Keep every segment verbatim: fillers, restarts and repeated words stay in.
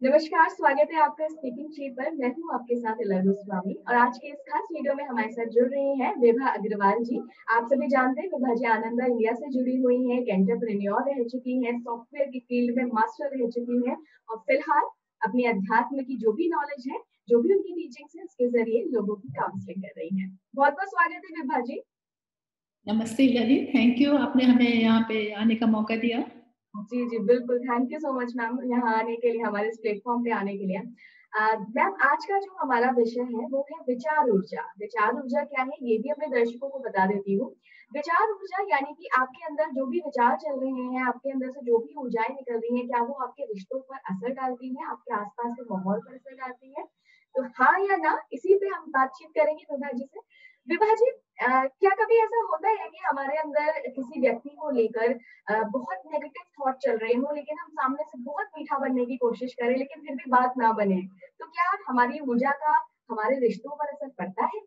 नमस्कार, स्वागत है आपका स्पीकिंग ट्री पर। मैं हूँ आपके साथ इला गोस्वामी और आज के इस खास वीडियो में हमारे साथ जुड़ रही हैं विभा अग्रवाल जी। आप सभी जानते हैं विभा जी आनंदा इंडिया से जुड़ी हुई हैं, एक एंटरप्रेन्योर रह चुकी हैं, सॉफ्टवेयर की फील्ड में मास्टर रह चुकी हैं और फिलहाल अपनी अध्यात्म की जो भी नॉलेज है, जो भी उनकी टीचिंग्स है, उसके ज़रिए लोगों की काउंसलिंग कर रही हैं। बहुत-बहुत स्वागत है विभा जी। नमस्ते लली, थैंक यू आपने हमें यहाँ पे आने का मौका दिया। जी, जी, बिल्कुल, thank you so much ma'am यहाँ आने के लिए, हमारे इस प्लेटफ़ॉर्म पे आने के लिए। अ, मैम आज का जो हमारा विषय है वो है विचार ऊर्जा। विचार ऊर्जा क्या है ये भी अपने दर्शकों को बता देती हूँ। विचार ऊर्जा यानी कि आपके अंदर जो भी विचार चल रहे हैं, आपके अंदर से जो भी ऊर्जाएँ निकल रही हैं, क्या वो आपके रिश्तों पर असर डालती हैं, आपके आस-पास के माहौल पर असर डालती हैं? तो हाँ या ना, इसी पे हम बातचीत करेंगे विभा जी से। विभा जी अ, क्या कभी ऐसा होता है कि हमारे अंदर किसी व्यक्ति को लेकर अ, बहुत नेगेटिव थॉट चल रहे हों, लेकिन हम सामने से बहुत मीठा बनने की कोशिश करें, लेकिन फिर भी बात ना बने। तो क्या हमारी ऊर्जा का हमारे रिश्तों पर असर पड़ता है?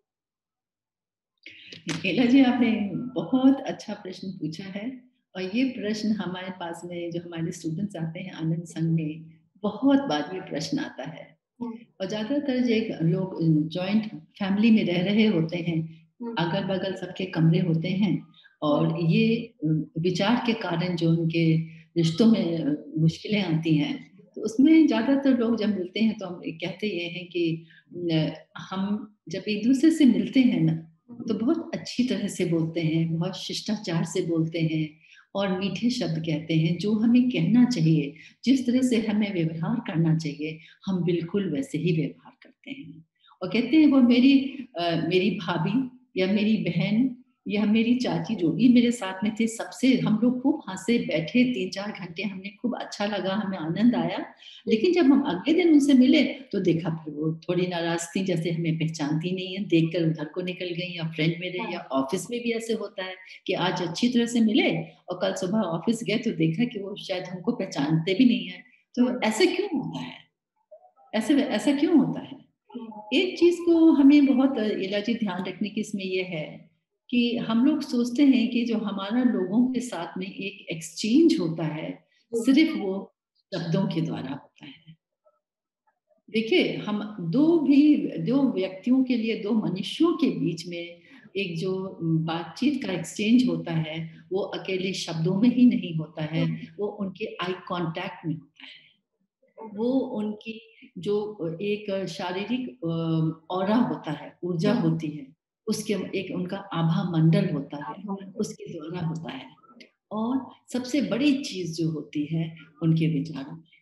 लीला जी, आपने बहुत अच्छा प्रश्न पूछा है और ये प्रश्न हमारे पास में जो हमारे स्टूडेंट्स आते हैं आनंद संघ में, बहुत बार ये प्रश्न आता है। हुँ, और ज़्यादातर जो एक लोग जॉइंट फैमिली में रह रहे होते हैं, हुँ, अगल-बगल सबके कमरे होते हैं हुँ, और ये अ, विचार के कारण जो उनके रिश्तों में अ, मुश्किलें आती हैं, तो उसमें ज़्यादातर लोग जब मिलते हैं तो हम कहते ये हैं कि न हम जब एक-दूसरे से मिलते हैं ना, तो हुँ, बहुत अच्छी तरह से बोलते हैं, बहुत शिष्टाचार से बोलते हैं और मीठे शब्द कहते हैं, जो हमें कहना चाहिए, जिस तरह से हमें व्यवहार करना चाहिए, हम बिल्कुल वैसे ही व्यवहार करते हैं। और कहते हैं वो मेरी अ, मेरी भाभी या मेरी बहन या मेरी चाची जो भी मेरे साथ में थे सबसे हम लोग खूब हँसे, बैठे तीन चार घंटे हमने खूब अच्छा लगा, हमें आनंद आया। लेकिन जब हम अगले दिन उनसे मिले तो देखा फिर वो थोड़ी नाराज़ थी, जैसे हमें पहचानती नहीं है, देखकर उधर को निकल गई या फ्रेंड मेरे हाँ, या ऑफ़िस में भी ऐसे होता है कि आज अच्छी तरह से मिले और कल सुबह ऑफ़िस गए तो देखा कि वो शायद हमको पहचानते भी नहीं हैं। हुँ, तो ऐसे क्यों होता है? ऐसे ऐसा क्यों होता है? हुँ, एक चीज़ को हमें बहुत इला जी ध्यान रखने की इसमें ये है कि हम लोग सोचते हैं कि जो हमारा लोगों के साथ में एक एक्सचेंज होता है, जी, सिर्फ़ वो शब्दों के द्वारा होता है। देखिए, हम दो भी दो व्यक्तियों के लिए, दो मनुष्यों के बीच में एक जो बातचीत का एक्सचेंज होता है, वो अकेले शब्दों में ही नहीं होता है, हुँ, वो उनके आई कॉन्टैक्ट में होता है। वो उनकी जो अ, एक शारीरिक अ, ऑरा होता है, ऊर्जा हुँ, होती है, उसके एक उनका आभा मंडल होता आप है, हम उसके द्वारा होता है। और सबसे बड़ी चीज़ जो होती है, उनके विचारों में।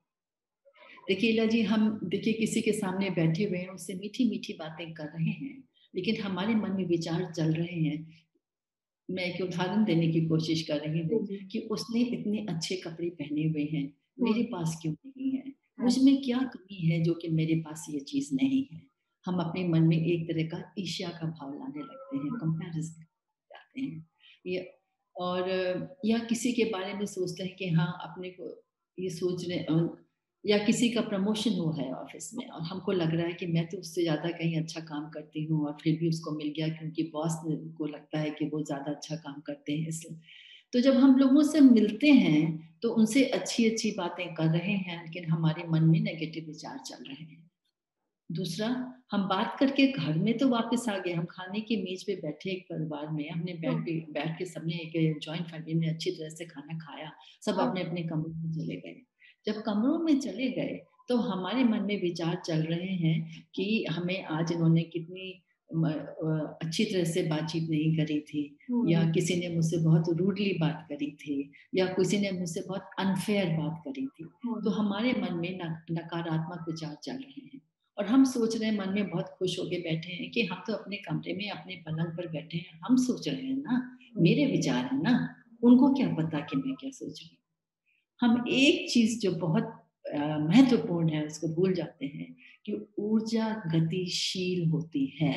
देखिए इला जी, हम देखिए किसी के सामने बैठे हुए हैं, उससे मीठी-मीठी बातें कर रहे हैं, लेकिन हमारे मन में विचार चल रहे हैं। मैं एक उदाहरण देने की कोशिश कर रही जी, हूँ जी, कि उसने इतने अच्छे कपड़े पहने हुए हैं, हुँ, मेरे पास क्यों नहीं है? हाँ, मुझ में क्या कमी है जो कि मेरे पास ये चीज़ नहीं है? हम अपने मन में एक तरह का ईर्ष्या का भाव लाने लगते हैं, हुँ, कंपैरिज़न जाते हैं। ये और अ, या किसी के बारे में सोचते हैं कि हाँ, अपने को ये सोच रहे अ, या किसी का प्रमोशन हुआ है ऑफ़िस में और हमको लग रहा है कि मैं तो उससे ज़्यादा कहीं अच्छा काम करती हूँ और फिर भी उसको मिल गया क्योंकि बॉस ने को लगता है कि वो ज़्यादा अच्छा काम करते हैं इसलिए। तो जब हम लोगों से मिलते हैं, तो उनसे अच्छी-अच्छी बातें कर रहे हैं, लेकिन हमारे मन में नेगेटिव विचार चल रहे हैं। दूसरा, हम बात करके घर में तो वापस आ गए, हम खाने की मेज़ पे बैठे एक परिवार में, हमने हुँ, बैठ पे बैठ के सबने एक जॉइंट फैमिली में अच्छी तरह से खाना खाया, सब हाँ, अपने-अपने कमरों में चले गए। जब कमरों में चले गए, तो हमारे मन में विचार चल रहे हैं कि हमें आज इन्होंने कितनी म अ, अच्छी तरह से बातचीत नहीं करी थी या हुँ, किसी ने मुझसे बहुत रूडली बात करी थी या किसी ने मुझसे बहुत अनफ़ेयर बात करी थी। तो हुँ, हमारे मन में न नकारात्मक विचार चल रहे हैं। और हम सोच रहे हैं, मन में बहुत खुश होके बैठे हैं कि हम तो अपने कमरे में अपने पलंग पर बैठे हैं, हम सोच रहे हैं ना, हुँ, मेरे विचार हैं ना, उनको क्या पता कि मैं क्या सोच रही हूँ। हम एक चीज़ जो बहुत अ, महत्वपूर्ण है उसको भूल जाते हैं कि ऊर्जा गतिशील होती है।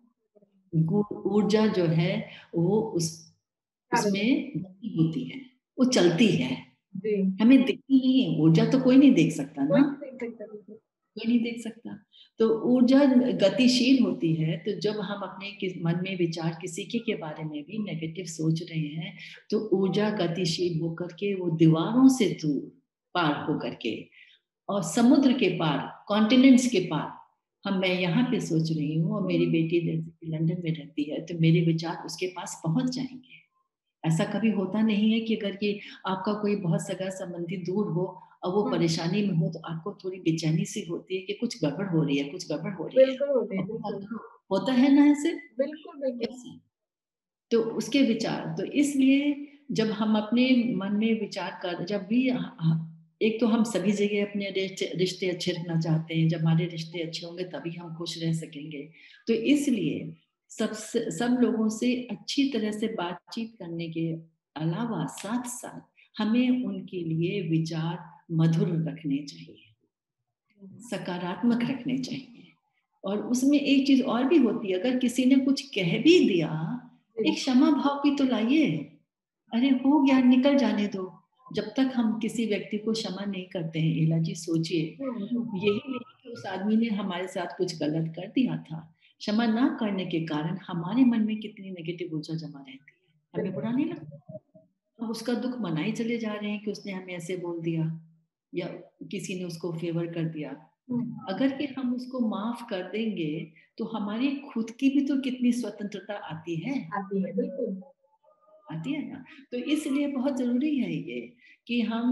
गु ऊर्जा जो है वो उस उसमें गति होती है, वो चलती है, जी, हमें दिखती नहीं है, ऊर्जा तो कोई नहीं देख सकता कोई ना। नहीं देख सकता बिल्कुल। कोई नहीं देख सकता। तो ऊर्जा गतिशील होती है, तो जब हम अपने किस मन में विचार किसी के के बारे में भी नेगेटिव सोच रहे हैं, तो ऊर्जा गतिशील होकर के वो दीवारों से दूर पार होकर के और समुद्र के पार, कॉन्टिनेंट्स के पार हम मैं यहाँ पे सोच रही हूँ और मेरी बेटी जैसे कि लंदन में रहती है, तो मेरे विचार उसके पास पहुँच जाएँगे। ऐसा कभी होता नहीं है कि अगर कि आपका कोई बहुत सगा-संबंधी दूर हो और वो परेशानी में हो, तो आपको थोड़ी बेचैनी-सी होती है कि कुछ गड़बड़ हो रही है, कुछ गड़बड़ हो रही है। बिल्कुल होते हैं, और बिल्कुल। होता है ना ऐसे? बिल्कुल, बिल्कुल। ऐसे। तो उसके विचार, तो इसलिए जब हम अपने मन में विचार कर जब भी ह ह एक तो हम सभी जगह अपने रिश्ते रिश्ते अच्छे रखना चाहते हैं, जब हमारे रिश्ते अच्छे होंगे तभी हम खुश रह सकेंगे। तो इसलिए सबसे सब लोगों से अच्छी तरह से बातचीत करने के अलावा साथ-साथ हमें उनके लिए विचार मधुर रखने चाहिए, सकारात्मक रखने चाहिए। और उसमें एक चीज़ और भी होती है, अगर किसी ने कुछ कह भी दिया, एक क्षमा भाव भी तो लाइए। अरे हो गया, निकल जाने दो। जब तक हम किसी व्यक्ति को क्षमा नहीं करते हैं, इला जी सोचिए, हुँ, हुँ। यही नहीं कि उस आदमी ने हमारे साथ कुछ गलत कर दिया था। क्षमा ना करने के कारण हमारे मन में कितनी नेगेटिव ऊर्जा जमा रहती है। हमें बुरा नहीं लगता? हम उसका दुःख मनाए चले जा रहे हैं कि उसने हमें ऐसे बोल दिया या किसी ने उसको फ़ेवर कर दिया। हुँ, अगर कि हम उसको माफ़ कर देंगे, तो हमारी खुद की भी तो कितनी स्वतंत्रता आती है। आती है, बिल्कुल। आती है ना? तो इसलिए बहुत ज़रूरी है ये कि हम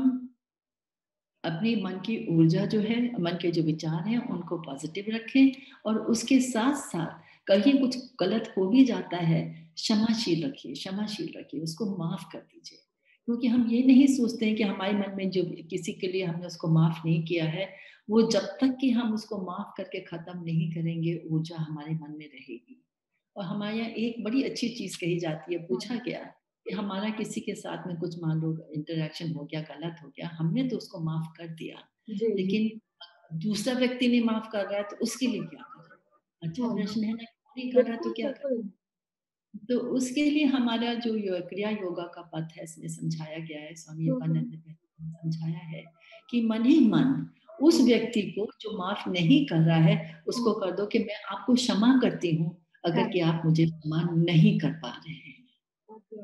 अपनी मन की ऊर्जा जो है, मन के जो विचार हैं, उनको पॉज़िटिव रखें और उसके साथ-साथ कहीं कुछ गलत हो भी जाता है, क्षमाशील रखिए क्षमाशील रखिए, उसको माफ़ कर दीजिए। क्योंकि हम ये नहीं सोचते हैं कि हमारे मन में जो किसी के लिए हमने उसको माफ़ नहीं किया है, वो जब तक कि हम उसको माफ़ करके ख़त्म नहीं करेंगे, ऊर्जा हमारे मन में रहेगी। और हमारे यहाँ एक बड़ी अच्छी चीज़ कही जाती है, पूछा हुँ, गया कि हमारा किसी के साथ में कुछ मान लो इंटरैक्शन हो गया, गलत हो गया, हमने तो उसको माफ़ कर दिया, जी, जी। लेकिन दूसरा व्यक्ति नहीं माफ़ कर रहा है, तो उसके लिए क्या करें? अच्छा हुँ, प्रश्न है ना, नहीं कर रहा है तो बिल्कुल, क्या करें? बिल्कुल। तो उसके लिए हमारा जो यो क्रिया योगा का पथ है, इसमें समझाया गया है, स्वामी हुँ, योगानंद हुँ, ने पहले समझाया है कि मन ही मन उस हुँ, व्यक्ति को जो माफ़ नहीं कर रहा है, उसको हुँ। कर दो कि मैं आपको क्षमा करती हूँ, अगर हाँ, कि आप मुझे क्षमा नहीं कर पा रहे हैं। ओके।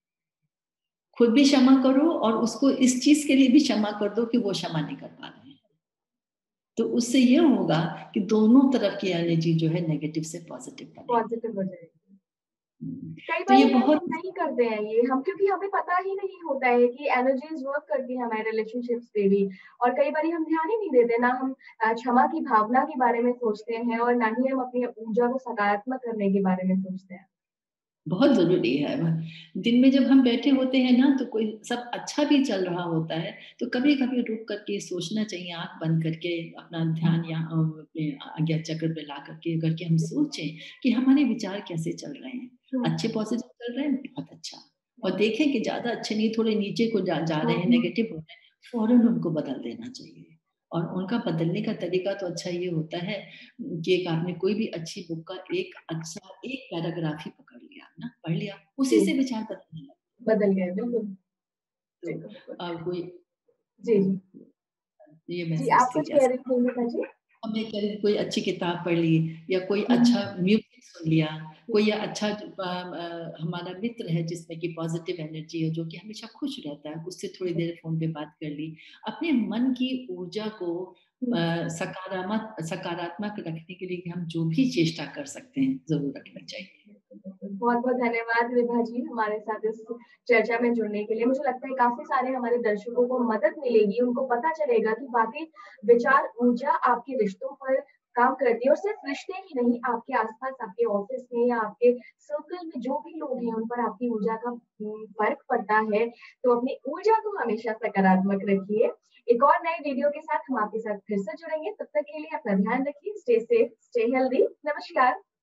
खुद भी क्षमा करो और उसको इस चीज़ के लिए भी क्षमा कर दो कि वो क्षमा नहीं कर पा रहे हैं। तो उससे ये होगा कि दोनों तरफ की एनर्जी जो है नेगेटिव से पॉज़िटिव बनेगी। पॉज़िटिव हो जाएगी। हुँ, कई तो ये बारी मैम बहुत हम नहीं करते हैं ये, हम क्योंकि हमें पता ही नहीं होता है कि एनर्जीज़ वर्क करती हैं हमारे रिलेशनशिप्स पे भी और कई बारी हम ध्यान ही नहीं देते, ना हम अ, क्षमा की भावना के बारे में सोचते हैं और ना ही हम अपनी ऊर्जा को सकारात्मक करने के बारे में सोचते हैं। बहुत ज़रूरी है। व दिन में जब हम बैठे होते हैं ना, तो कोई सब अच्छा भी चल रहा होता है, तो कभी-कभी रुक कर के सोचना चाहिए, आँख बंद करके अपना ध्यान या अ, अपने आज्ञा चक्र पे ला कर के अगर के हम सोचें कि हमारे विचार कैसे चल रहे हैं। हुँ, अच्छे पॉज़िटिव चल रहे हैं, बहुत अच्छा। और देखें कि ज़्यादा अच्छे नहीं, थोड़े नीचे को जा जा हुँ, रहे हैं, हुँ। नेगेटिव हो रहे हैं, फ़ौरन उनको बदल देना चाहिए। और उनका बदलने का तरीका तो अच्छा ये होता है कि एक आपने कोई भी अच्छी बुक का एक अच्छा एक पैराग्राफ ही पकड़ लिया ना, पढ़ लिया, उसी जी, से विचार बदलने लगे। बदल गए, बिल्कुल। तो बिल्कुल, बिल्कुल। अ, कोई जी, जी। ये मैं जी, आप सोचती कुछ हूँ कह ऐसा। रही थी मीता जी? हमने कभी कोई अच्छी किताब पढ़ ली या कोई हुँ, अच्छा हुँ। म्यूज़िक सुन लिया, जी, कोई अच्छा जो अ अ, हमारा मित्र है जिसमें कि पॉज़िटिव एनर्जी है, जो कि हमेशा खुश रहता है, उससे थोड़ी जी। देर फ़ोन पे बात कर ली। अपने मन की ऊर्जा को हुँ। अ, सकारामक सकारात्मक रखने के लिए हम जो भी चेष्टा कर सकते हैं, ज़रूर रखनी चाहिए। बहुत-बहुत धन्यवाद विभा जी हमारे साथ इस चर्चा में जुड़ने के लिए। मुझे लगता है काफ़ी सारे हमारे दर्शकों को मदद मिलेगी, उनको पता चलेगा कि वाक़ई विचार ऊर्जा आपके रिश्तों पर काम करती है और सिर्फ रिश्ते ही नहीं, आपके आस-पास, आपके ऑफ़िस में या आपके सर्कल में जो भी लोग हैं, उन पर आपकी ऊर्जा का उम, फ़र्क पड़ता है। तो अपनी ऊर्जा को हमेशा सकारात्मक रखिए। एक और नए वीडियो के साथ हम आपके साथ फिर से जुड़ेंगे। तब तक के लिए अपना ध्यान रखिए। Stay safe, stay healthy. नमस्कार।